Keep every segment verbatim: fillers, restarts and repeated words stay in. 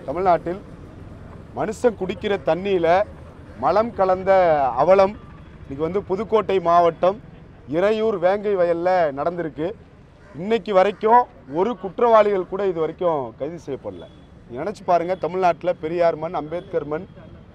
தமிழ்நாட்டில் மனுஷன் குடிக்கிற தண்ணியில் மலம் கலந்த அவலம் இன்றைக்கி வந்து புதுக்கோட்டை மாவட்டம் இறையூர் வேங்கை வயலில் நடந்திருக்கு. இன்றைக்கி வரைக்கும் ஒரு குற்றவாளிகள் கூட இது வரைக்கும் கைது செய்யப்படலை. நினச்சி பாருங்கள், தமிழ்நாட்டில் பெரியார் மண், அம்பேத்கர் மண்,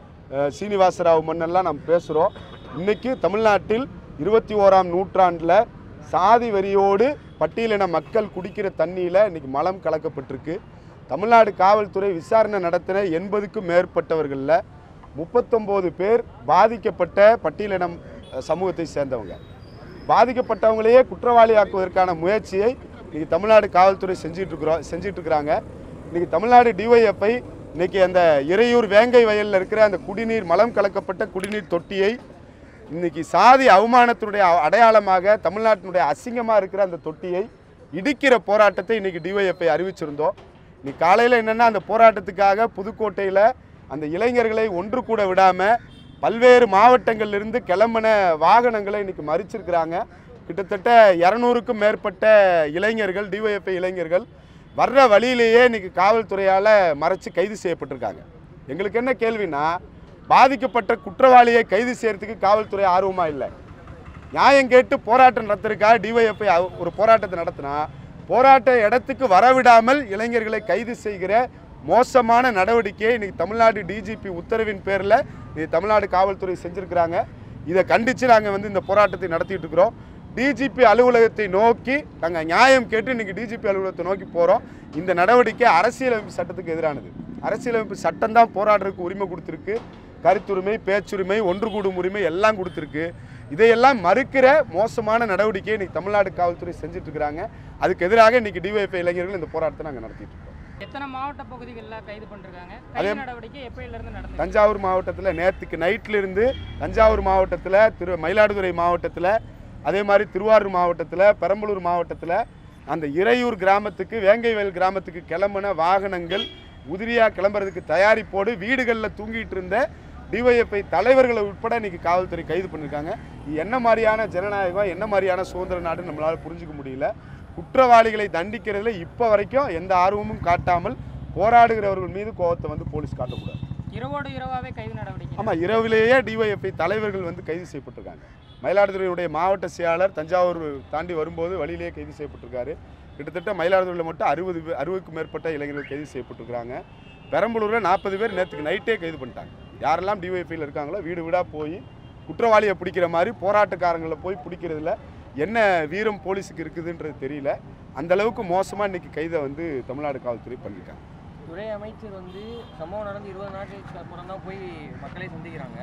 சீனிவாசராவ் மண்ணெல்லாம் நம்ம பேசுகிறோம். இன்றைக்கி தமிழ்நாட்டில் இருபத்தி ஓராம் நூற்றாண்டில் சாதி வரியோடு பட்டியலின மக்கள் குடிக்கிற தண்ணியில் இன்றைக்கி மலம் கலக்கப்பட்டிருக்கு. தமிழ்நாடு காவல்துறை விசாரணை நடத்தின எண்பதுக்கும் மேற்பட்டவர்களில் முப்பத்தொம்போது பேர் பாதிக்கப்பட்ட பட்டியலினம் சமூகத்தை சேர்ந்தவங்க. பாதிக்கப்பட்டவங்களையே குற்றவாளியாக்குவதற்கான முயற்சியை இன்றைக்கி தமிழ்நாடு காவல்துறை செஞ்சிட்ருக்குறோம் செஞ்சிட்ருக்குறாங்க. இன்றைக்கி தமிழ்நாடு டிஒய்எஃப்ஐ இன்றைக்கி அந்த இறையூர் வேங்கை வயலில் இருக்கிற அந்த குடிநீர் மலம் கலக்கப்பட்ட குடிநீர் தொட்டியை இன்றைக்கி சாதி அவமானத்தினுடைய அடையாளமாக தமிழ்நாட்டினுடைய அசிங்கமாக இருக்கிற அந்த தொட்டியை இடிக்கிற போராட்டத்தை இன்றைக்கி டிஒய்எஃப்ஐ அறிவிச்சிருந்தோம். இன்னைக்கு காலையில் என்னென்னா, அந்த போராட்டத்துக்காக புதுக்கோட்டையில் அந்த இளைஞர்களை ஒன்று கூட விடாமல் பல்வேறு மாவட்டங்களிலிருந்து கிளம்பின வாகனங்களை இன்றைக்கி மறிச்சிருக்கிறாங்க. கிட்டத்தட்ட இரநூறுக்கும் மேற்பட்ட இளைஞர்கள், டிஒய்எஃப்ஐ இளைஞர்கள் வர்ற வழியிலேயே இன்றைக்கி காவல்துறையால் மறைச்சு கைது செய்யப்பட்டிருக்காங்க. எங்களுக்கு என்ன கேள்வினா, பாதிக்கப்பட்ட குற்றவாளியை கைது செய்யறதுக்கு காவல்துறை ஆர்வமாக இல்லை. நியாயம் கேட்டு போராட்டம் நடத்துறதுக்காக டிஒய்எஃப்ஐ ஒரு போராட்டத்தை நடத்தினா, போராட்ட இடத்துக்கு வரவிடாமல் இளைஞர்களை கைது செய்கிற மோசமான நடவடிக்கையை இன்றைக்கி தமிழ்நாடு டிஜிபி உத்தரவின் பேரில் இன்றைக்கி தமிழ்நாடு காவல்துறை செஞ்சுருக்கிறாங்க. இதை கண்டித்து நாங்கள் வந்து இந்த போராட்டத்தை நடத்திட்டு இருக்கிறோம். டிஜிபி அலுவலகத்தை நோக்கி நாங்கள் நியாயம் கேட்டு இன்றைக்கி டிஜிபி அலுவலகத்தை நோக்கி போகிறோம். இந்த நடவடிக்கை அரசியலமைப்பு சட்டத்துக்கு எதிரானது. அரசியலமைப்பு சட்டம் தான் போராடுறதுக்கு உரிமை கொடுத்துருக்கு. கருத்துரிமை, பேச்சுரிமை, ஒன்று கூடும் உரிமை எல்லாம் கொடுத்துருக்கு. இதையெல்லாம் மறுக்கிற மோசமான நடவடிக்கையை இன்றைக்கி தமிழ்நாடு காவல்துறை செஞ்சுட்டு இருக்கிறாங்க. அதுக்கு எதிராக இன்றைக்கி டிஒய்எஃப்ஐ இளைஞர்கள் இந்த போராட்டத்தை நாங்கள் நடத்திட்டு இருக்கோம். எத்தனை மாவட்ட பகுதிகளில் கைது பண்ணிருக்காங்க? கைது நடவடிக்கை எப்பயிலிருந்து நடந்தது? தஞ்சாவூர் மாவட்டத்தில் நேற்றுக்கு நைட்லேருந்து தஞ்சாவூர் மாவட்டத்தில், திரு மயிலாடுதுறை மாவட்டத்தில், அதே மாதிரி திருவாரூர் மாவட்டத்தில், பெரம்பலூர் மாவட்டத்தில் அந்த இறையூர் கிராமத்துக்கு, வேங்கை வயல் கிராமத்துக்கு கிளம்பின வாகனங்கள் உதிரியாக கிளம்புறதுக்கு தயாரிப்போடு வீடுகளில் தூங்கிட்டு இருந்த டிஒய்எஃப்ஐ தலைவர்களை உட்பட இன்றைக்கி காவல்துறை கைது பண்ணியிருக்காங்க. இது என்ன மாதிரியான ஜனநாயகம், என்ன மாதிரியான சுதந்திர நாடுன்னு நம்மளால் புரிஞ்சிக்க முடியல. குற்றவாளிகளை தண்டிக்கிறதுல இப்போ வரைக்கும் எந்த ஆர்வமும் காட்டாமல் போராடுகிறவர்கள் மீது கோபத்தை வந்து போலீஸ் காட்டக்கூடாது. இரவோடு இரவாகவே கைது நடவடிக்கை. ஆமாம், இரவிலேயே டிஒய்எஃப்ஐ தலைவர்கள் வந்து கைது செய்யப்பட்டிருக்காங்க. மயிலாடுதுறையுடைய மாவட்ட செயலாளர் தஞ்சாவூர் தாண்டி வரும்போது வழியிலேயே கைது செய்யப்பட்டிருக்காரு. கிட்டத்தட்ட மயிலாடுதுறையில் மட்டும் அறுபது அறுபதுக்கும் மேற்பட்ட இளைஞர்கள் கைது செய்யப்பட்டிருக்கிறாங்க. பெரம்பலூரில் நாற்பது பேர் நேற்றுக்கு நைட்டே கைது பண்ணிட்டாங்க. யாரெல்லாம் டிஒய்எஃப்ஐயில் இருக்காங்களோ வீடு வீடாக போய் குற்றவாளியை பிடிக்கிற மாதிரி போராட்டக்காரங்களை போய் பிடிக்கிறதுல என்ன வீரம் போலீஸுக்கு இருக்குதுன்றது தெரியல. அந்தளவுக்கு மோசமாக இன்றைக்கி கைதை வந்து தமிழ்நாடு காவல்துறை பண்ணியிருக்காங்க. துறை அமைச்சர் வந்து சம்பவம் நடந்து இருபது நாட்களுக்கு அப்புறம் தான் போய் மக்களை சந்திக்கிறாங்க.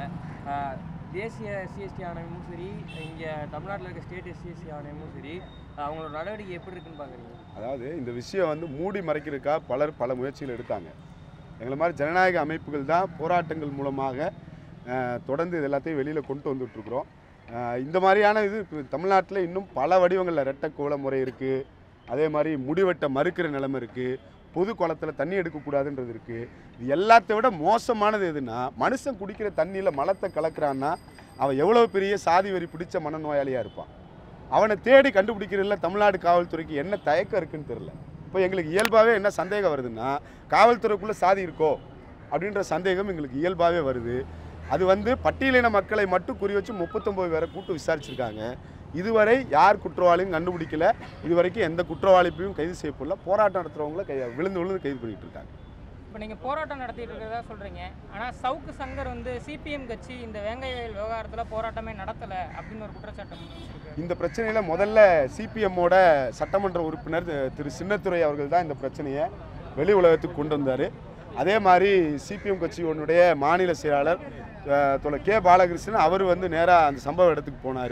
தேசிய எஸ்சிஎஸ்டி ஆணையமும் சரி, இங்கே தமிழ்நாட்டில் இருக்க ஸ்டேட் எஸ்சிஎஸ்டி ஆணையமும் சரி, அவங்களோட நடவடிக்கை எப்படி இருக்குன்னு பார்க்குறீங்க? அதாவது இந்த விஷயம் வந்து மூடி மறைக்கிறதுக்காக பலர் பல முயற்சிகள் எடுத்தாங்க. எங்களை மாதிரி ஜனநாயக அமைப்புகள் தான் போராட்டங்கள் மூலமாக தொடர்ந்து இது எல்லாத்தையும் வெளியில் கொண்டு வந்துட்டுருக்குறோம். இந்த மாதிரியான இது தமிழ்நாட்டில் இன்னும் பல வடிவங்களில் ரெட்டை கோல முறை இருக்குது. அதே மாதிரி முடிவெட்ட மறுக்கிற நிலைமை இருக்குது. பொது குளத்தில் தண்ணி எடுக்கக்கூடாதுன்றது இருக்குது. இது எல்லாத்தை விட மோசமானது எதுனா, மனுஷன் குடிக்கிற தண்ணியில் மலத்தை கலக்கிறான்னா அவன் எவ்வளோ பெரிய சாதி வரி பிடிச்ச மனநோயாளியாக இருப்பான். அவனை தேடி கண்டுபிடிக்கிறதுல தமிழ்நாடு காவல்துறைக்கு என்ன தயக்கம் இருக்குன்னு தெரில. இப்போ எங்களுக்கு இயல்பாகவே என்ன சந்தேகம் வருதுன்னா, காவல்துறைக்குள்ளே சாதி இருக்கோ அப்படின்ற சந்தேகம் எங்களுக்கு இயல்பாகவே வருது. அது வந்து பட்டியலின மக்களை மட்டும் குறி வச்சு முப்பத்தொம்பது பேரை கூட்டு விசாரிச்சிருக்காங்க. இதுவரை யார் குற்றவாளியும் கண்டுபிடிக்கல. இதுவரைக்கும் எந்த குற்றவாளிப்பையும் கைது செய்யப்படல. போராட்டம் நடத்துகிறவங்கள கை விழுந்து விழுந்து கைது பண்ணிகிட்டு இருக்காங்க. இப்போ நீங்கள் போராட்டம் நடத்திட்டு இருக்கிறதா சொல்கிறீங்க. ஆனால் சவுக்கு சங்கர் வந்து சிபிஎம் கட்சி இந்த வேங்கை வயல் விவகாரத்தில் போராட்டமே நடத்தலை அப்படின்னு ஒரு குற்றச்சாட்டு. இந்த பிரச்சனையில் முதல்ல சிபிஎம்மோட சட்டமன்ற உறுப்பினர் திரு சின்னத்துரை அவர்கள் தான் இந்த பிரச்சனையை வெளி உலகத்துக்கு கொண்டு வந்தார். அதே மாதிரி சிபிஎம் கட்சியினுடைய மாநில செயலாளர் தோழர் கே பாலகிருஷ்ணன் அவர் வந்து நேராக அந்த சம்பவ இடத்துக்கு போனார்.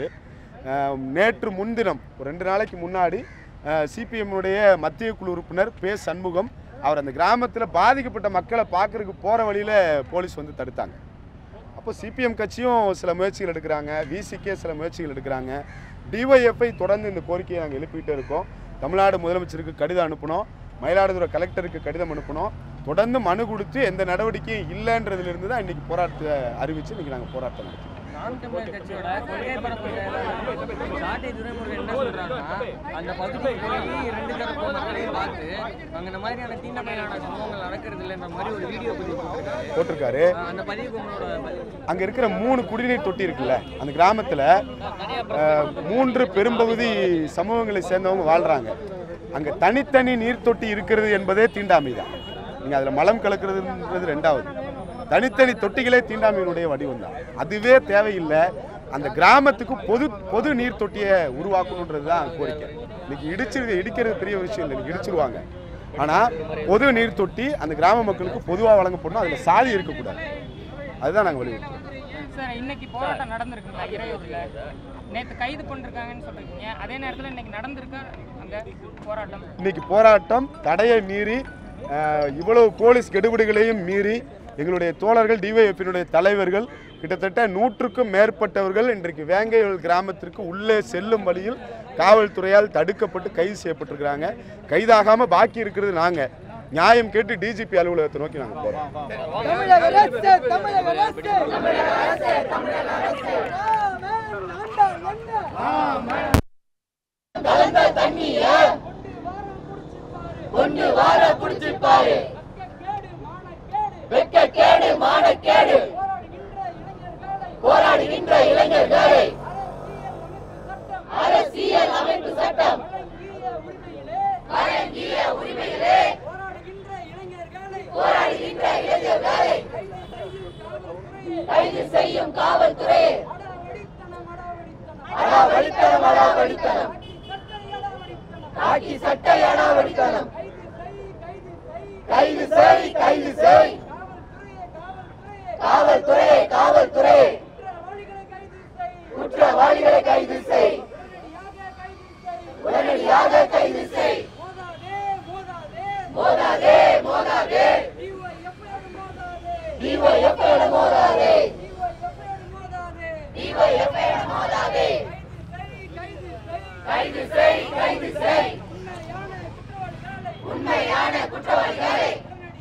நேற்று முன்தினம் ஒரு ரெண்டு நாளைக்கு முன்னாடி சிபிஎம்முடைய மத்திய குழு உறுப்பினர் பே சண்முகம் அவர் அந்த கிராமத்தில் பாதிக்கப்பட்ட மக்களை பார்க்குறதுக்கு போகிற வழியில் போலீஸ் வந்து தடுத்தாங்க. அப்போ சிபிஎம் கட்சியும் சில முயற்சிகள் எடுக்கிறாங்க, விசிகே சில முயற்சிகள் எடுக்கிறாங்க. டிஒய்எஃப்ஐ தொடர்ந்து இந்த கோரிக்கையை நாங்கள் எழுப்பிகிட்டே இருக்கோம். தமிழ்நாடு முதலமைச்சருக்கு கடிதம் அனுப்பினோம், மயிலாடுதுறை கலெக்டருக்கு கடிதம் அனுப்பினோம். தொடர்ந்து மனு கொடுத்து எந்த நடவடிக்கையும் இல்லைன்றதுலேருந்து தான் இன்றைக்கி போராட்டத்தை அறிவித்து இன்றைக்கி நாங்கள் போராட்டம் நடத்தினோம். நாம் தமிழர் கட்சியோட கொள்கை பரப்பு சாட்டை துரைமுருகன் என்ன சொல்றாங்கன்னா அந்த பகுதியை போய் ரெண்டு தரப்பு மக்களையும் பார்த்து அங்க இந்த மாதிரியான தீண்டமையான சம்பவங்கள் நடக்கிறது இல்லைன்ற மாதிரி ஒரு வீடியோ பதிவு போட்டிருக்காரு. அந்த பதிவுக்கு உங்களோட அங்க இருக்கிற மூணு குடிநீர் தொட்டி இருக்குல்ல, அந்த கிராமத்துல மூன்று பெரும்பகுதி சமூகங்களை சேர்ந்தவங்க வாழ்றாங்க. அங்க தனித்தனி நீர் தொட்டி இருக்கிறது என்பதே தீண்டாமை தான். நீங்க அதுல மலம் கலக்கிறதுன்றது ரெண்டாவது. தனித்தனி தொட்டிகளே தீண்டாமையினுடைய வடிவம் தான். அதுவே தேவையில்லை. அந்த கிராமத்துக்கு பொது பொது நீர் தொட்டியை உருவாக்கணுன்றது தான் கோரிக்கை. இன்னைக்கு இடிச்சு இடிக்கிறது பெரிய விஷயம் இல்லை, இன்னைக்கு இடிச்சிருவாங்க. ஆனால் பொது நீர் தொட்டி அந்த கிராம மக்களுக்கு பொதுவாக வழங்கப்படணும். அதில் சாதி இருக்கக்கூடாது. அதுதான் நாங்கள் வலியுறுத்தோம். சார், இன்னைக்கு போராட்டம் நடந்திருக்குங்களா இறையூர்ல? நேற்று கைது பண்ணிருக்காங்கன்னு சொல்றீங்க. அதே நேரத்தில் இன்னைக்கு நடந்திருக்கா அங்கே போராட்டம்? இன்னைக்கு போராட்டம் தடையை மீறி இவ்வளவு போலீஸ் கெடுபிடிகளையும் மீறி எங்களுடைய தோழர்கள் டிவைஎஃப்பினுடைய தலைவர்கள் கிட்டத்தட்ட நூற்றுக்கும் மேற்பட்டவர்கள் இன்றைக்கு வேங்கைவயல் கிராமத்திற்கு உள்ளே செல்லும் வழியில் காவல்துறையால் தடுக்கப்பட்டு கைது செய்யப்பட்டிருக்கிறாங்க. கைதாகாமல் பாக்கி இருக்கிறது நாங்கள். நியாயம் கேட்டு டிஜிபி அலுவலகத்தை நோக்கி நாங்கள் போகிறோம். வெட்கக்கேடு மானக்கேடு போராடுகின்ற இளைஞர்களை அரசியல் அமைப்பு சட்டம் வழங்கிய உரிமைகளே போராடுகின்ற இளைஞர்களை கைது செய்யும் காவல்துறை அடாவடித்தனம் அடாவடித்தனம் காக்கி சட்டை அடாவடித்தனம் கைது செய் கைது செய் காவல்துறை காவல்துறை குற்றவாளிகளை கைது செய் உடனடியாக கைது செய் மோதாதே மோதாதே டிஒய்எஃப்ஐயோட மோதாதே டிஒய்எஃப்ஐயோட மோதாதே கைது செய் கைது செய் உண்மையான குற்றவாளிகளை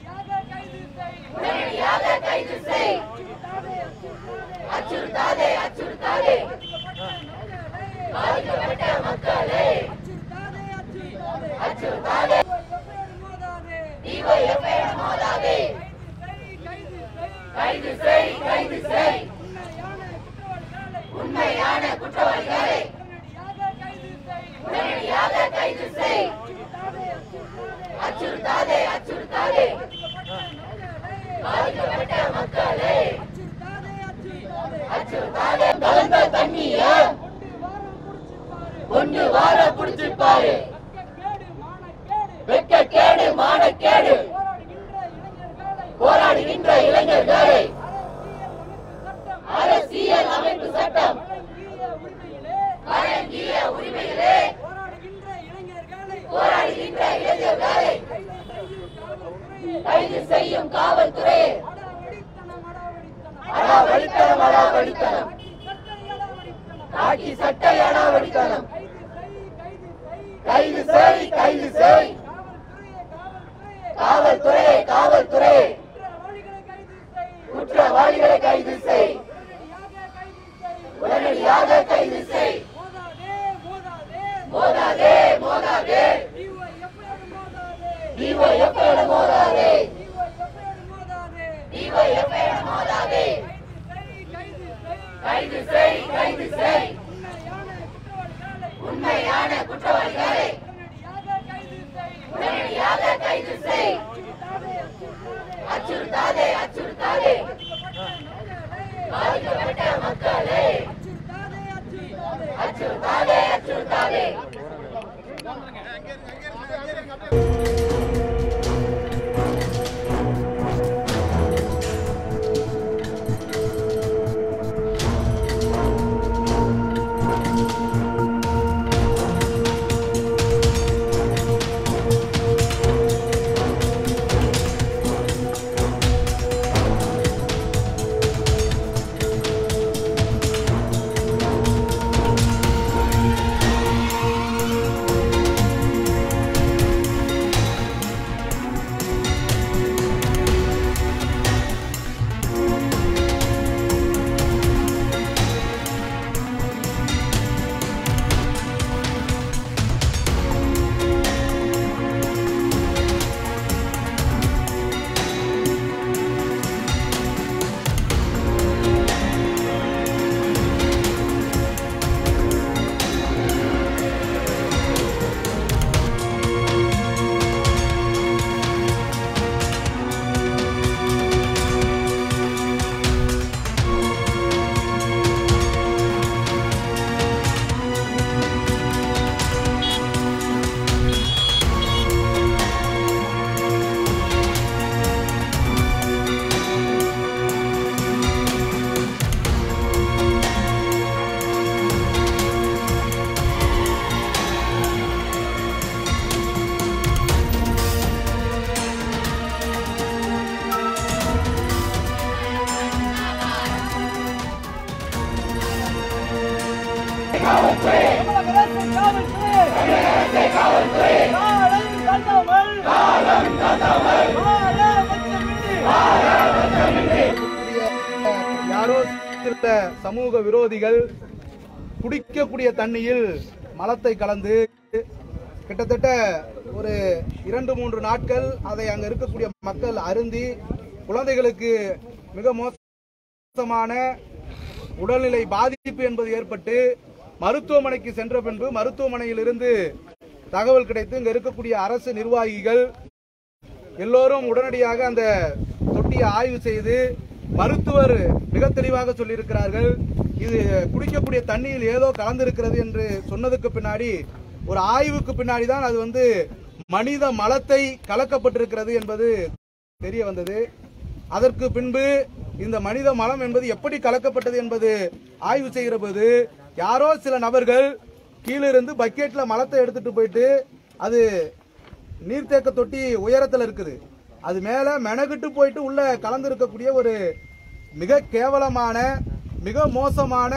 உடனடியாக கைது செய் அச்சுறுத்தாதே அச்சுறுத்தாதே பாதிக்கப்பட்ட மக்களை அச்சுறுத்தாதே டிஒய்எஃப்ஐயோட மோதாதே கைது செய் கைது செய் உண்மையான குற்றவாளிகளை உடனடியாக கைது செய் அச்சுறுத்தாதே அச்சுறுத்தாதே பாதிக்கப்பட்ட மக்களை அச்சுறுத்தாதே கலந்த தண்ணிய கொண்டு வார புடிச்சிருப்பாரு வெட்கக்கேடு மானக்கேடு போராடுகின்ற இளைஞர்களை அரசியல் அமைப்பு சட்டம் வழங்கிய உரிமைகளே போராடுகின்ற இளைஞர்களை கைது செய்யும் காவல்துறை அடாவடித்தனம் அடாவடித்தனம் காக்கி சட்டை அடாவடித்தனம் கைது செய் கைது செய் காவல்துறை காவல்துறை குற்றவாளிகளை கைது செய் உடனடியாக கைது செய் மோதாதே மோதாதே டிஒய்எஃப்ஐயோட மோதாதே டிஒய்எஃப்ஐயோட மோதாதே கைது செய் கைது செய் உண்மையான குற்றவாளிகளை உடனடியாக கைது செய் அச்சுறுத்தாதே அச்சுறுத்தாதே பாதிக்கப்பட்ட மக்களை அச்சுறுத்தாதே அச்சுறுத்தாதே யாரோ சில சமூக விரோதிகள் குடிக்கக்கூடிய தண்ணியில் மலத்தை கலந்து கிட்டத்தட்ட ஒரு இரண்டு மூன்று நாட்கள் அதை அங்க இருக்கக்கூடிய மக்கள் அருந்தி குழந்தைகளுக்கு மிக மோசமான உடல்நிலை பாதிப்பு என்பது ஏற்பட்டு மருத்துவமனைக்கு சென்ற பின்பு மருத்துவமனையில் இருந்து தகவல் கிடைத்து இங்க இருக்கக்கூடிய அரசு நிர்வாகிகள் எல்லோரும் உடனடியாக அந்த தொட்டியை ஆய்வு செய்து மருத்துவர் மிக தெளிவாக சொல்லியிருக்கிறார்கள். இது குடிக்கக்கூடிய தண்ணியில் ஏதோ கலந்திருக்கிறது என்று சொன்னதுக்கு பின்னாடி ஒரு ஆய்வுக்கு பின்னாடி தான் அது வந்து மனித மலத்தை கலக்கப்பட்டிருக்கிறது என்பது தெரிய வந்தது. அதற்கு பின்பு இந்த மனித மலம் என்பது எப்படி கலக்கப்பட்டது என்பது ஆய்வு செய்கிற போது யாரோ சில நபர்கள் கீழிருந்து பக்கெட்ல மலத்தை எடுத்துட்டு போயிட்டு அது நீர்த்தேக்க தொட்டி உயரத்தில் இருக்குது, அது மேல மெனகிட்டு போயிட்டு உள்ள கலந்து இருக்கக்கூடிய ஒரு மிக கேவலமான மிக மோசமான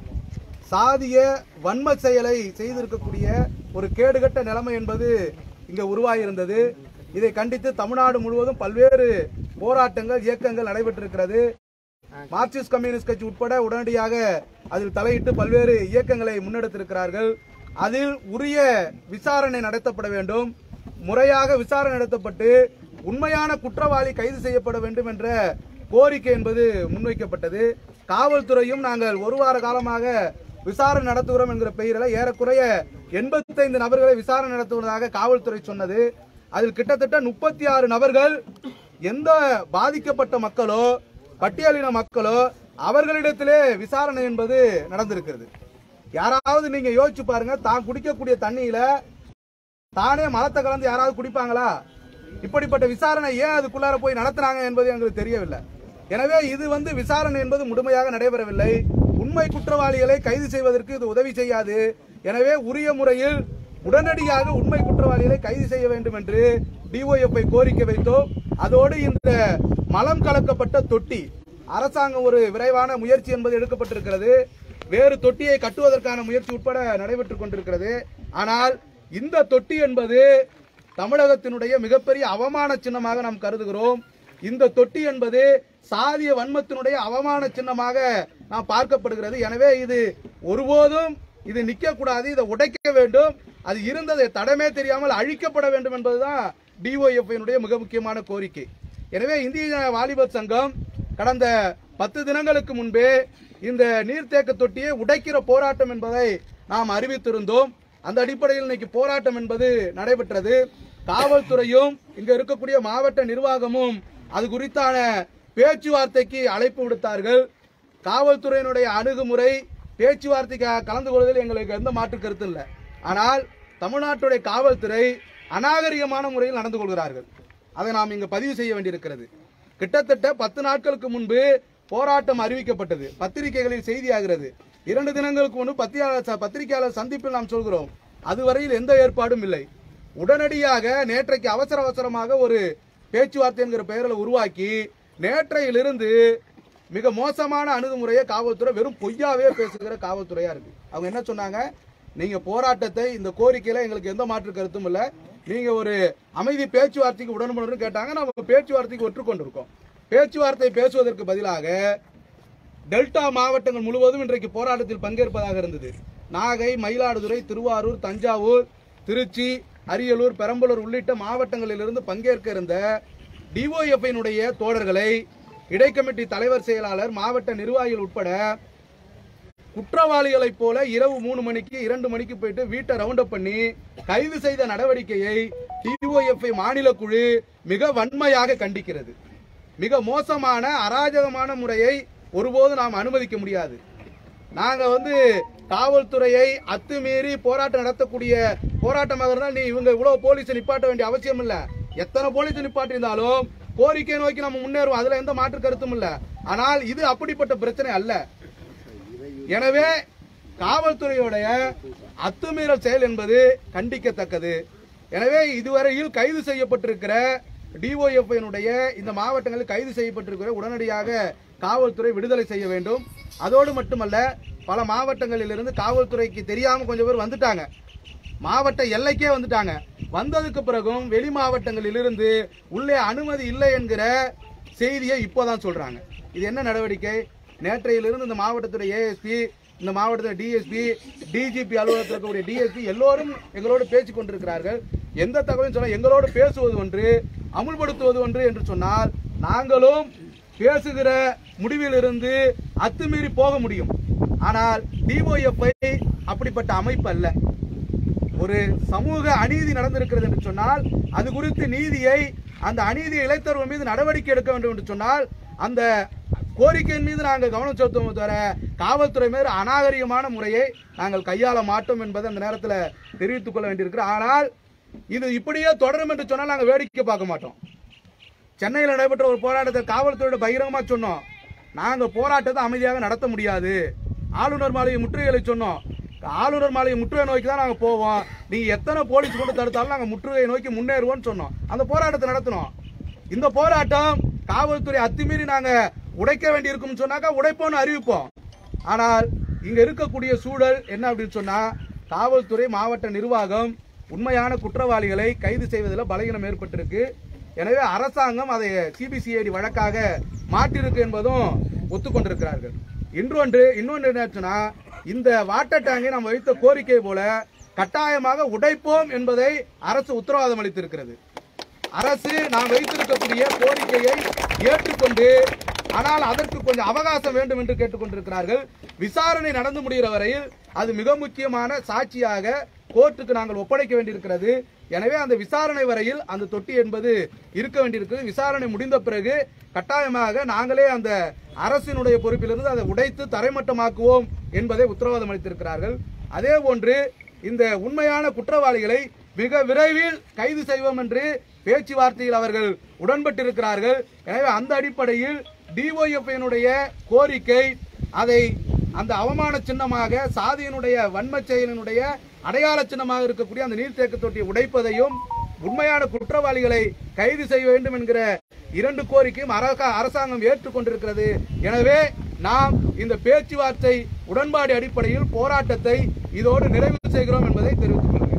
சாதிய வன்ம செயலை செய்திருக்கக்கூடிய ஒரு கேடுகட்ட நிலைமை என்பது இங்க உருவாகியிருந்தது. இதை கண்டித்து தமிழ்நாடு முழுவதும் பல்வேறு போராட்டங்கள் இயக்கங்கள் நடைபெற்றிருக்கிறது. மார்க்சிஸ்ட் கம்யூனிஸ்ட் கட்சி உட்பட உடனடியாக அதில் தலையிட்டு பல்வேறு இயக்கங்களை முன்னெடுத்திருக்கிறார்கள். அதில் உரிய விசாரணை நடத்தப்பட வேண்டும், முறையாக விசாரணை நடத்தப்பட்டு உண்மையான குற்றவாளி கைது செய்யப்பட வேண்டும் என்ற கோரிக்கை என்பது முன்வைக்கப்பட்டது. காவல்துறையும் நாங்கள் ஒரு வார காலமாக விசாரணை நடத்துகிறோம் என்கிற பெயரில் ஏறக்குறைய எண்பத்தைந்து நபர்களை விசாரணை நடத்துவதாக காவல்துறை சொன்னது. அதில் கிட்டத்தட்ட முப்பத்தி ஆறு நபர்கள் எந்த பாதிக்கப்பட்ட மக்களோ பட்டியலின மக்களோ அவர்களிடத்திலே விசாரணை என்பது நடந்திருக்கிறது. யாராவது நீங்க யோசிச்சு பாருங்க, தான் குடிக்கக்கூடிய தண்ணியில தானே மலத்தை கலந்து யாராவது குடிப்பாங்களா? இப்படிப்பட்ட விசாரணை ஏன் அதுக்குள்ளார போய் நடத்துறாங்க என்பது எங்களுக்கு தெரியவில்லை. எனவே இது வந்து விசாரணை என்பது முழுமையாக நடைபெறவில்லை. உண்மை குற்றவாளிகளை கைது செய்வதற்கு இது உதவி செய்யாது. எனவே உரிய முறையில் உடனடியாக உண்மை குற்றவாளிகளை கைது செய்ய வேண்டும் என்று டிஒஎஃப்ஐ கோரிக்கை வைத்தோம். அதோடு இந்த மலம் கலக்கப்பட்ட தொட்டி அரசாங்கம் ஒரு விரைவான முயற்சி என்பது எடுக்கப்பட்டிருக்கிறது. வேறு தொட்டியை கட்டுவதற்கான முயற்சி உட்பட நடைபெற்றுக் கொண்டிருக்கிறது. ஆனால் இந்த தொட்டி என்பது தமிழகத்தினுடைய மிகப்பெரிய அவமான சின்னமாக நாம் கருதுகிறோம். இந்த தொட்டி என்பது சாதிய வன்மத்தினுடைய அவமான சின்னமாக நாம் பார்க்கப்படுகிறது. எனவே இது ஒருபோதும் இது நிக்க கூடாது, இதை உடைக்க வேண்டும். அது இருந்ததை தடமே தெரியாமல் அழிக்கப்பட வேண்டும் என்பதுதான் டிஒஎஃப்ஐனுடைய மிக முக்கியமான கோரிக்கை. எனவே இந்திய வாலிபர் சங்கம் கடந்த பத்து தினங்களுக்கு முன்பே இந்த நீர்த்தேக்க தொட்டியை உடைக்கிற போராட்டம் என்பதை நாம் அறிவித்திருந்தோம். அந்த அடிப்படையில் இன்னைக்கு போராட்டம் என்பது நடைபெற்றது. காவல்துறையும் இங்க இருக்கக்கூடிய மாவட்ட நிர்வாகமும் அது குறித்தான பேச்சுவார்த்தைக்கு அழைப்பு விடுத்தார்கள். காவல்துறையினுடைய அணுகுமுறை பேச்சுவார்த்தைக்கு கலந்து கொள்வதில் எங்களுக்கு எந்த மாற்று கருத்து இல்லை. ஆனால் தமிழ்நாட்டுடைய காவல்துறை அநாகரிகமான முறையில் நடந்து கொள்கிறார்கள். அதை நாம் இங்கு பதிவு செய்ய வேண்டியிருக்கிறது. கிட்டத்தட்ட பத்து நாட்களுக்கு முன்பு போராட்டம் அறிவிக்கப்பட்டது, பத்திரிகைகளில் செய்தியாகிறது. இரண்டு தினங்களுக்கு முன்பு பத்திரிகையாளர் பத்திரிகையாளர் சந்திப்பில் நாம் சொல்கிறோம், அதுவரையில் எந்த ஏற்பாடும் இல்லை. உடனடியாக நேற்றைக்கு அவசர அவசரமாக ஒரு பேச்சுவார்த்தை என்கிற பெயரில் உருவாக்கி நேற்றையிலிருந்து மிக மோசமான அணுகுமுறையை காவல்துறை வெறும் பொய்யாவே பேசுகிற காவல்துறையா இருக்கு. அவங்க என்ன சொன்னாங்க, நீங்க போராட்டத்தை இந்த கோரிக்கையில எங்களுக்கு எந்த மாற்று கருத்தும் இல்லை, நீங்க ஒரு அமைதி பேச்சுவார்த்தைக்கு உடன்படணும்னு கேட்டாங்க. நம்ம பேச்சுவார்த்தைக்கு ஒற்றுக்கொண்டிருக்கோம். பேச்சுவார்த்தை பேசுவதற்கு பதிலாக டெல்டா மாவட்டங்கள் முழுவதும் இன்றைக்கு போராட்டத்தில் பங்கேற்பதாக இருந்தது. நாகை, மயிலாடுதுறை, திருவாரூர், தஞ்சாவூர், திருச்சி, அரியலூர், பெரம்பலூர் உள்ளிட்ட மாவட்டங்களிலிருந்து பங்கேற்க இருந்த டிஒஎஃப்ஐனுடைய தோழர்களை இடைக்கமிட்டி தலைவர், செயலாளர், மாவட்ட நிர்வாகிகள் உட்பட குற்றவாளிகளைப் போல இரவு மூணு மணிக்கு இரண்டு மணிக்கு போயிட்டு வீட்டை ரவுண்ட் அப் பண்ணி கைது செய்த நடவடிக்கையை டிஒஎஃப்ஐ மாநில குழு மிக வன்மையாக கண்டிக்கிறது. மிக மோசமான அராஜகமான முறையை ஒருபோதும் நாம் அனுமதிக்க முடியாது. நாங்க வந்து காவல்துறையை அத்துமீறி போராட்டம் நடத்தக்கூடிய போராட்டமாக இருந்தால் நீ இவங்க இவ்வளவு போலீஸ் நிப்பாட்ட வேண்டிய அவசியம் இல்ல. எத்தனை போலீஸ் நிப்பாட்டி இருந்தாலும் கோரிக்கை நோக்கி நம்ம முன்னேறும், அதுல எந்த மாற்று கருத்தும் இல்ல. ஆனால் இது அப்படிப்பட்ட பிரச்சனை அல்ல. எனவே காவல்துறையுடைய அத்துமீறல் செயல் என்பது கண்டிக்கத்தக்கது. எனவே இதுவரையில் கைது செய்யப்பட்டிருக்கிற டிஒஎஃப்ஐனுடைய இந்த மாவட்டங்களில் கைது செய்யப்பட்டிருக்கிற உடனடியாக காவல்துறை விடுதலை செய்ய வேண்டும். அதோடு மட்டுமல்ல, பல மாவட்டங்களிலிருந்து காவல்துறைக்கு தெரியாம கொஞ்சம் பேர் வந்துட்டாங்க, மாவட்ட எல்லைக்கே வந்துட்டாங்க. வந்ததுக்கு பிறகும் வெளி மாவட்டங்களிலிருந்து உள்ளே அனுமதி இல்லை என்கிற செய்தியை இப்போதான் சொல்றாங்க. இது என்ன நடவடிக்கை? நேற்றையிலிருந்து இந்த மாவட்டத்துடைய ஏஎஸ்பி, இந்த மாவட்டத்தில் டிஎஸ்பி, டிஜிபி அலுவலகத்தில் இருக்கக்கூடிய டிஎஸ்பி எல்லோரும் எங்களோடு பேசிக் கொண்டிருக்கிறார்கள். எந்த தகவலும் சொன்னால் எங்களோடு பேசுவது ஒன்று, அமுல்படுத்துவது ஒன்று என்று சொன்னால் நாங்களும் பேசுகிற முடிவிலிருந்து அத்துமீறி போக முடியும். ஆனால் டிஒஎஃப்ஐ அப்படிப்பட்ட அமைப்பு அல்ல. ஒரு சமூக அநீதி நடந்திருக்கிறது என்று சொன்னால் அது குறித்து நீதியை, அந்த அநீதியை இழைத்தவர்கள் மீது நடவடிக்கை எடுக்க வேண்டும் என்று சொன்னால் அந்த கோரிக்கையின் மீது நாங்கள் கவனம் செலுத்துவோம் தவிர காவல்துறை மீது அநாகரிகமான முறையை நாங்கள் கையாள மாட்டோம் என்பதை அந்த நேரத்தில் தெரிவித்துக் கொள்ள வேண்டியிருக்கிறோம். ஆனால் இது இப்படியே தொடரும் என்று சொன்னால் நாங்கள் வேடிக்கை பார்க்க மாட்டோம். சென்னையில் நடைபெற்ற ஒரு போராட்டத்தை காவல்துறையோட பகிரங்கமாக சொன்னோம், நாங்கள் போராட்டத்தை அமைதியாக நடத்த முடியாது. ஆளுநர் மாளிகை முற்றுகைகளை சொன்னோம், ஆளுநர் மாளிகை முற்றுகை நோக்கி தான் நாங்கள் போவோம், நீங்கள் எத்தனை போலீஸ் கொண்டு தடுத்தாலும் நாங்கள் முற்றுகையை நோக்கி முன்னேறுவோம்னு சொன்னோம். அந்த போராட்டத்தை நடத்தினோம். இந்த போராட்டம் காவல்துறை அத்துமீறி நாங்கள் உடைக்க வேண்டி இருக்கும்னு சொன்னாக்கா உடைப்போம்னு அறிவிப்போம். ஆனால் இங்க இருக்கக்கூடிய சூழல் என்ன அப்படின்னு சொன்னா, காவல்துறை மாவட்ட நிர்வாகம் உண்மையான குற்றவாளிகளை கைது செய்வதில் பலகீனம் ஏற்பட்டிருக்கு. எனவே அரசாங்கம் அதை சிபிசிஐடி வழக்காக மாற்றிருக்கு என்பதும் ஒத்துக்கொண்டிருக்கிறார்கள். இன்னொன்று இன்னொன்று என்ன, இந்த வாட்டர் டேங்கை நாம் வைத்த கோரிக்கை போல கட்டாயமாக உடைப்போம் என்பதை அரசு உத்தரவாதம் அளித்திருக்கிறது. அரசு நாம் வைத்திருக்கக்கூடிய கோரிக்கையை ஏற்றுக்கொண்டு, ஆனால் அதற்கு கொஞ்சம் அவகாசம் வேண்டும் என்று கேட்டுக்கொண்டிருக்கிறார்கள். விசாரணை நடந்து முடிகிற வரையில் அது மிக முக்கியமான சாட்சியாக கோர்ட்டுக்கு நாங்கள் ஒப்படைக்க வேண்டியிருக்கிறது. எனவே அந்த விசாரணை வரையில் அந்த தொட்டி என்பது இருக்க வேண்டியிருக்கிறது. விசாரணை முடிந்த பிறகு கட்டாயமாக நாங்களே அந்த அரசினுடைய பொறுப்பிலிருந்து அதை உடைத்து தரைமட்டமாக்குவோம் என்பதை உத்தரவாதம் அளித்திருக்கிறார்கள். அதே போன்று இந்த உண்மையான குற்றவாளிகளை மிக விரைவில் கைது செய்வோம் என்று பேச்சுவார்த்தையில் அவர்கள் உடன்பட்டிருக்கிறார்கள். எனவே அந்த அடிப்படையில் டிஒஎஃப்ஐனுடைய கோரிக்கை, அதை அந்த அவமான சின்னமாக சாதியினுடைய வன்ம செயலினுடைய அடையாள சின்னமாக இருக்கக்கூடிய அந்த நீர்த்தேக்க தொட்டியை உடைப்பதையும் உண்மையான குற்றவாளிகளை கைது செய்ய வேண்டும் என்கிற இரண்டு கோரிக்கையும் அரசாங்கம் ஏற்றுக்கொண்டிருக்கிறது. எனவே நாம் இந்த பேச்சுவார்த்தை உடன்பாடு அடிப்படையில் போராட்டத்தை இதோடு நிறைவு செய்கிறோம் என்பதை தெரிவித்துக் கொள்கிறேன்.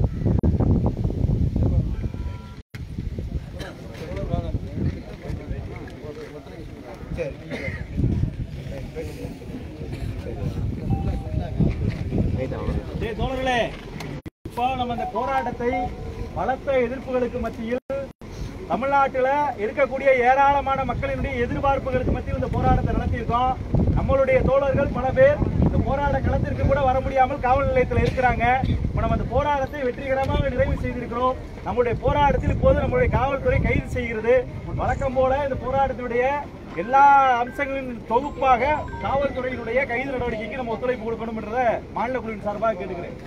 தோழர்களே, இப்போ நம்ம இந்த போராட்டத்தை பலத்த எதிர்ப்புகளுக்கு மத்தியில் தமிழ்நாட்டில் இருக்கக்கூடிய ஏராளமான மக்களினுடைய எதிர்பார்ப்புகளுக்கு மத்தியில் இந்த போராட்டத்தை நடத்தியிருக்கோம். நம்மளுடைய தோழர்கள் பல பேர் இந்த போராட்ட களத்திற்கு கூட வர முடியாமல் காவல் நிலையத்தில் இருக்கிறாங்க. நம்ம அந்த போராட்டத்தை வெற்றிகரமாக நிறைவு செய்திருக்கிறோம். நம்முடைய போராட்டத்தில் இப்போது நம்முடைய காவல்துறை கைது செய்கிறது. வழக்கம் போல இந்த போராட்டத்தினுடைய எல்லா அம்சங்களின் தொகுப்பாக காவல்துறையினுடைய கைது நடவடிக்கைக்கு நம்ம ஒத்துழைப்பு கொடுக்கணும் என்ற மாநில குழுவின் சார்பாக கேட்டுக்கிறேன்.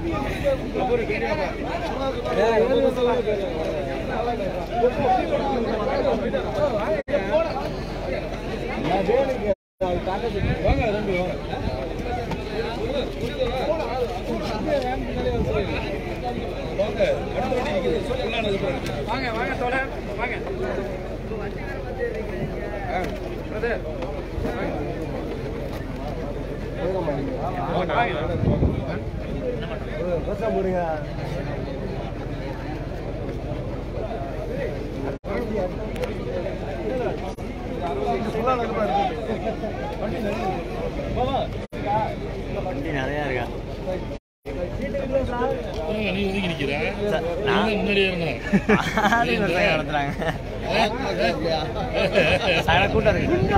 வாங்க வாங்க தோழர் வாங்க வண்டி நிறையா இருக்கா நீ ஒதுங்கி நிக்கிற நான் முன்னாடி நடத்துறாங்க கூட்டம்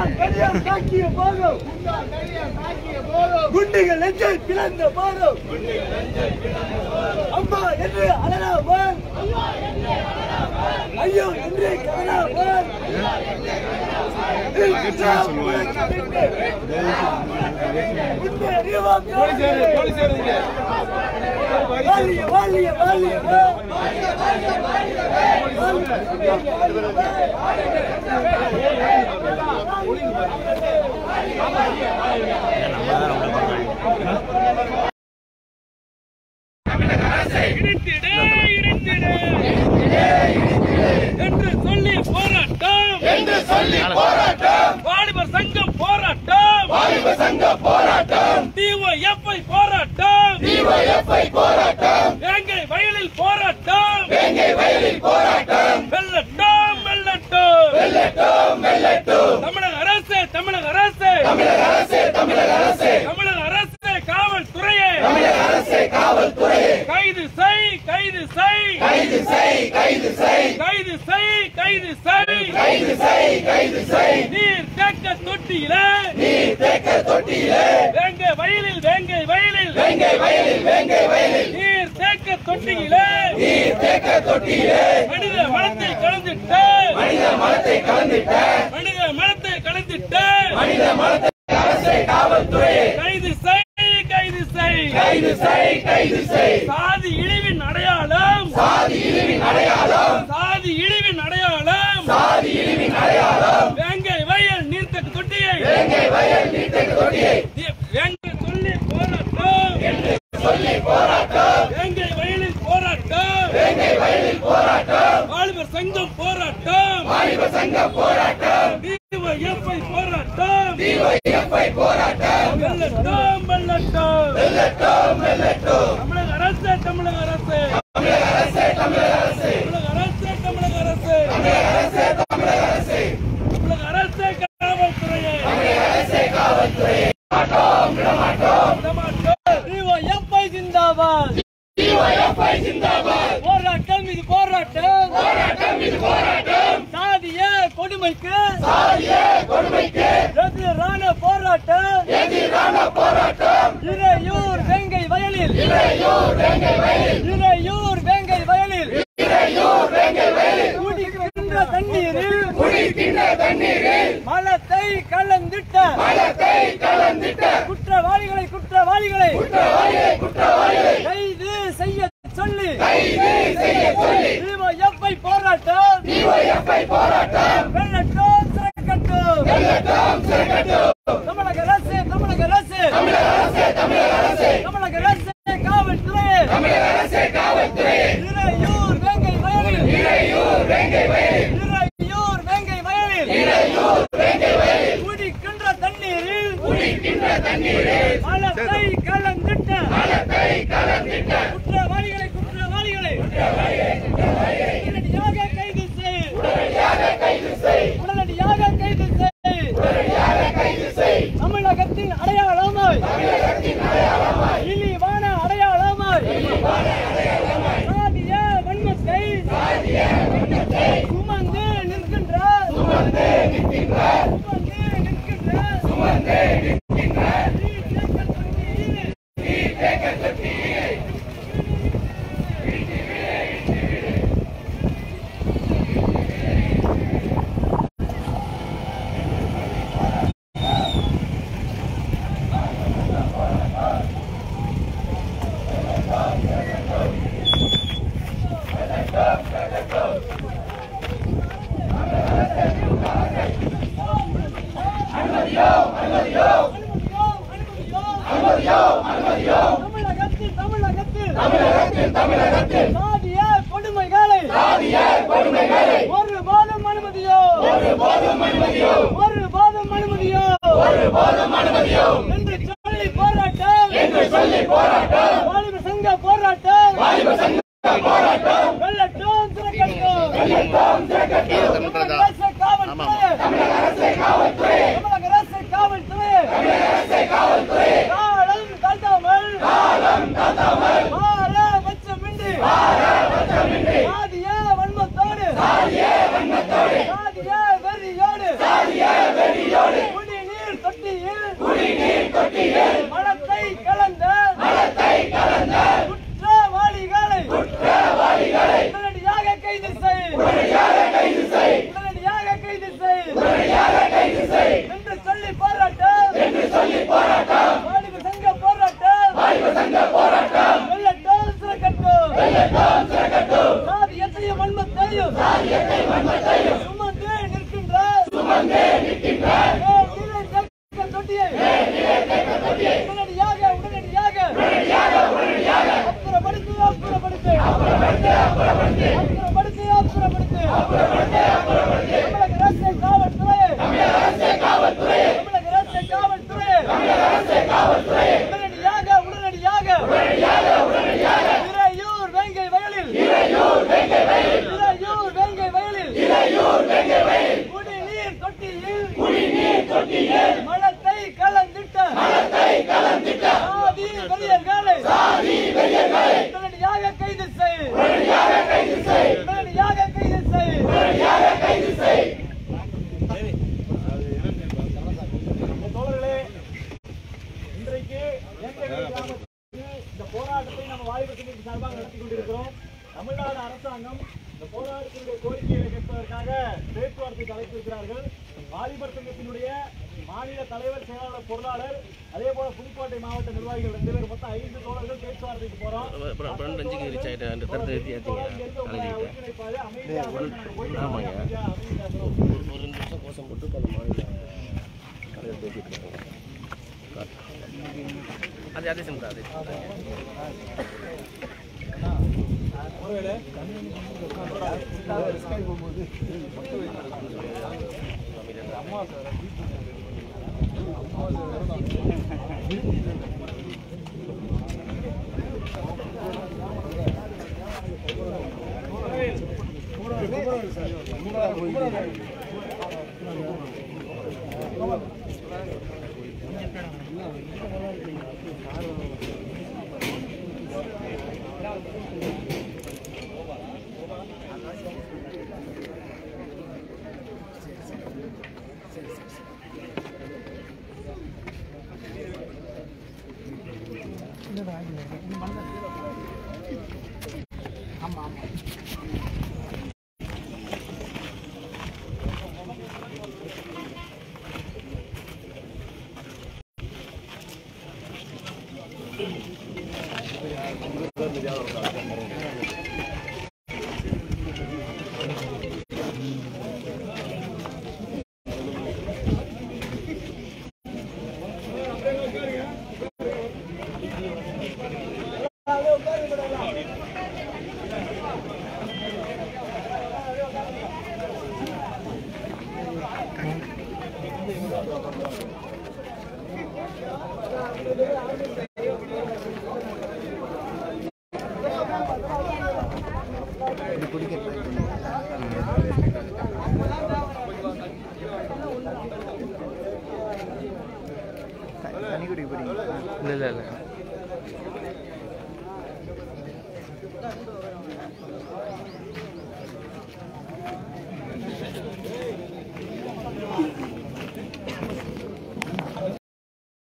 குண்டுகள் நெஞ்சை பிளந்த போதும் அம்மா என்று அலராமல் ஐயோ என்று கதராமல் வாலிய வாலிய வாலிய இடித்திடு இடித்திடு என்று சொல்லி போராட்டம் என்று சொல்லி போராட்டம் வாலிபர் சங்கம் போராட்டம் வாலிபர் சங்கம் போராட்டம் டிஒஎஃப்ஐ போராட்டம் டிஒஎஃப்ஐ போராட்டம் வேங்கை வயலில் போராட்டம் வேங்கை வயலில் போராட்டம் வெல்லட்டும் வெல்லட்டும் வெல்லட்டும் வெல்லட்டும் தமிழக அரசு தமிழக அரசு தமிழக அரசு தமிழக அரசு தமிழக அரசு காவல்துறையே தமிழக அரசு காவல்துறையே கைது செய் கைது செய் கைது செய் கைது செய் கைது செய் கைது செய் கைது செய் கைது செய் நீர் தேக்க தொட்டியிலே நீர் தேக்க தொட்டியிலே வேங்கை வயலில் வேங்கை வயலில் வேங்கை வயலில் வேங்கை வயலில் நீர் தேக்க தொட்டியிலே நீர் தேக்க தொட்டியிலே மனித மலத்தை கலந்திட்ட மனித மலத்தை கலந்திட்ட மனித மலத்தை கலந்திட்ட மனித மலத்தை அரசு காவல்துறையே கைது செய் கைது செய் கைது செய் கைது செய் சாதி இழிவின் அடையாளம் சாதி இழிவின் அடையாளம் சாதி இழிவின் அடையாளம் சாதி இழிவின் அடையாளம் வேங்கை வயல் நீர்த்தக்கு தொட்டியை வேங்கை வயல் நீர்த்தக்கு தொட்டியை வேங்கை சொல்லி போராட்டம் என்று சொல்லி போராட்டம் வேங்கை வயலில் போராட்டம் வேங்கை வயலில் போராட்டம் வாலிபர் சங்கம் போராட்டம் வாலிபர் சங்கம் போராட்டம் டிஒஎஃப்ஐ போராட்டம் டிஒஎஃப்ஐ போராட்டம் வெல்லட்டும் வெல்லட்டும் வெல்லட்டும் வெல்லட்டும் தமிழக அரசு தமிழக அரசு தமிழக அரசு தமிழக அரசு தமிழக அரசு தமிழக அரசு தமிழக அரசு தமிழக அரசு தமிழக அரசு காவல்துறையே தமிழக அரசு காவல்துறையே மாட்டோம் விட மாட்டோம் விட மாட்டோம் டிஒஎஃப்ஐ ஜிந்தாபாத் டிஒஎஃப்ஐ ஜிந்தாபாத் போராட்டம் இது போராட்டம் போராட்டம் இது போராட்டம் சாதிய கொடுமைக்கு சாதிய கொடுமைக்கு எதிரான போராட்டம் எதிரான போராட்டம் இறையூர் வேங்கை வயலில் இறையூர் வேங்கை வயலில் இறையூர் வேங்கை வயலில் இறையூர் வேங்கை வயலில் குடிக்கின்ற தண்ணீரில் குடிக்கின்ற தண்ணீரில் மலத்தை கலந்திட்ட மலத்தை கலந்திட்ட குற்றவாளிகளை குற்றவாளிகளை குற்றவாளிகளை குற்றவாளிகளை கைது செய்ய சொல்லி கைது செய்ய சொல்லி டிஒஎஃப்ஐ போராட்டம் டிஒஎஃப்ஐ போராட்டம் வெல்லட்டும் சிறக்கட்டும் வெல்லட்டும் சிறக்கட்டும் தமிழக அரசு தமிழக அரசு தமிழக அரசு தமிழக அரசு தமிழக அரசு காவல்துறையே தமிழக அரசு காவல்துறையே இறையூர் வேங்கை வயலில் இறையூர் வேங்கை வயலில் இறையூர் வேங்கை வயலில் இறையூர் வேங்கை வயலில் குடிக்கின்ற தண்ணீரில் குடிக்கின்ற தண்ணீரில் மலத்தை கலந்திட்ட என்று சொல்லி போராட்டம் என்று சொல்லி போராட்டம் வாலிப சங்க போராட்டம் வாலிப சங்க போராட்டம் வெள்ளட்டும் திரக்கட்டும் வெள்ளட்டும் திரக்கட்டும் தமிழக அரசு காவல்துறை தமிழக அரசு காவல்துறை தமிழக அரசு காவல்துறை தமிழக அரசு காவல்துறை காலம் தாழ்த்தாமல் காலம் தாழ்த்தாமல் மாற வச்சமின்றி மாற வச்சமின்றி சாதிய வன்மத்தோடு சாதிய வன்மத்தோடு சாதிய வெறியோடு சாதிய வெறியோடு குடிநீர் தொட்டியில் குடிநீர் தொட்டியில் மலத்தை கலந்த மலத்தை கலந்த குற்றவாளிகளை குற்றவாளிகளை உடனடியாக கைது செய் உடனடியாக கைது செய் உடனடியாக கைது செய் உடனடியாக கைது செய் என்று சொல்லி போராட்டம் என்று சொல்லி போராட்டம் வாலிப சங்க போராட்டம் வாலிப சங்க போராட்டம் வெள்ளட்டும் திரக்கட்டும் வெள்ளட்டும் திரக்கட்டும் சாதியத்தையும் வன்மத்தையும் சாதியத்தையும் வன்மத்தையும் சுமந்து நிற்கின்ற சுமந்து நிற்கின்ற தொட்டியை உடனடியாக உடனடியாக உடனடியாக உடனடியாக அப்புறப்படுத்து அப்புறப்படுத்து அப்புறப்படுத்து அப்புறப்படுத்து அப்புறப்படுத்து அப்புறப்படுத்து அப்புறப்படுத்து தமிழக அரசு காவல்துறை தமிழக அரசு காவல்துறை தமிழக அரசு காவல்துறை தமிழக அரசு காவல்துறை உடனடியாக உடனடியாக உடனடியாக உடனடியாக இறையூர் வேங்கை வயலில் இறையூர் வேங்கை வயலில் இறையூர் வேங்கை வயலில் இறையூர் வேங்கை வயலில் குடிநீர் தொட்டியில் குடிநீர் தொட்டியில் மலத்தை கலந்திட்ட மலத்தை கலந்திட்ட சாதி வெறியர்களை சாதி வெறியர்களை உடனடியாக கைது செய் உடனடியாக கைது செய் உடனடியாக கைது செய் உடனடியாக கைது செய். தோழர்களே, இன்றைக்கு ஏங்ககிரி கிராமத்தில் இந்த போராட்டத்தை நம்ம வாலிப சங்கத்தின் சார்பாக நடத்தி கொண்டிருக்கிறோம். தமிழ்நாடு அரசாங்கம் இந்த போராட்டத்தினுடைய கோரிக்கைகளை கேட்பதற்காக பேச்சுவார்த்தை தலைத்திருக்கிறார்கள். வாலிபர் சங்கத்தினுடைய மாநில தலைவர், செயலாளர், பொருளாளர், அதே போல புதுக்கோட்டை மாவட்ட நிர்வாகிகள் ரெண்டு பேர் மொத்தம் ஐந்து தோழர்கள் பேச்சுவார்த்தைக்கு போறோம். ஒருங்கிணைப்பாரு அமைதியாக அது அதே சிம் அது ஒருவேளை அம்மா சார் ஆமா ஆமா இல்லை இல்லை இல்லை Thank you.